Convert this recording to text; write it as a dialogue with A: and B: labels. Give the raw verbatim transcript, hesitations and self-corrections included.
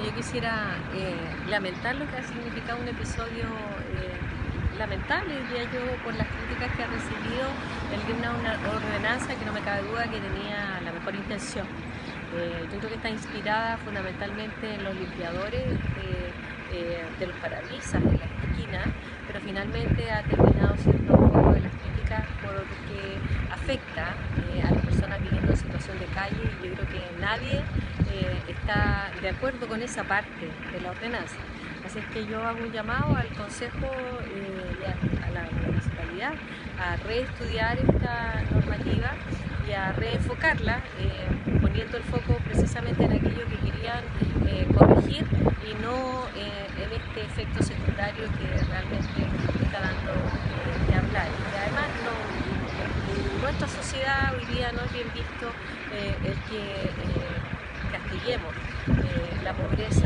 A: yo quisiera eh, lamentar lo que ha significado un episodio eh, lamentable, diría yo, por las críticas que ha recibido el de una, una ordenanza que no me cabe duda que tenía la mejor intención. Eh, yo creo que está inspirada fundamentalmente en los limpiadores eh, eh, de los parabrisas, de las esquinas, pero finalmente ha terminado siendo un poco de las críticas porque afecta eh, a las personas viviendo en situación de calle, y yo creo que nadie eh, está de acuerdo con esa parte de la ordenanza. Así es que yo hago un llamado al Consejo eh, y a, a la municipalidad a reestudiar esta normativa y a reenfocarla, eh, poniendo el foco precisamente en aquello que querían eh, corregir y no eh, en este efecto secundario que realmente está dando eh, que hablar. Y además no, en nuestra sociedad hoy día no es bien visto eh, el que eh, castiguemos eh, la pobreza